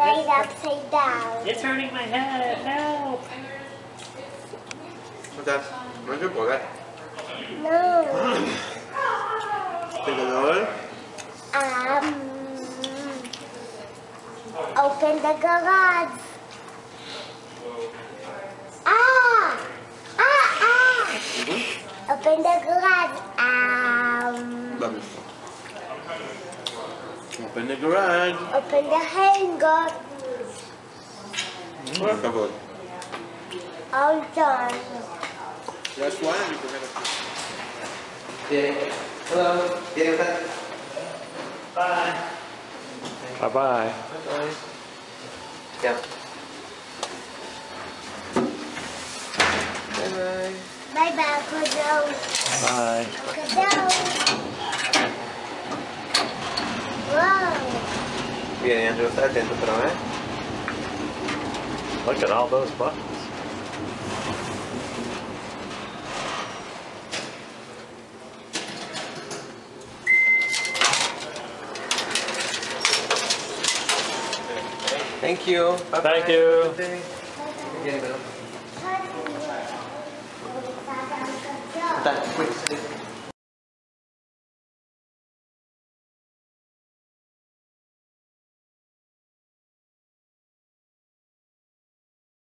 Right upside down. It's hurting my head. Help! Matan, mancho por ahí. No. ¿Te dolor? Open the garage. Ah! Ah! Ah! Open the garage. Vamos. Open the garage. Open the hanger. Por favor. All done. Last one and you can have a Yeah. Hello. Yeah, Matan. Bye. Bye-bye. Bye. Yeah. Bye-bye. Bye-bye, Uncle Joe. Bye. Uncle Joe. Wow. Bien, Andrew, está atento, pero Look at all those buttons. Thank you. Bye-bye. Thank you. Good day. Again, Matan, quick.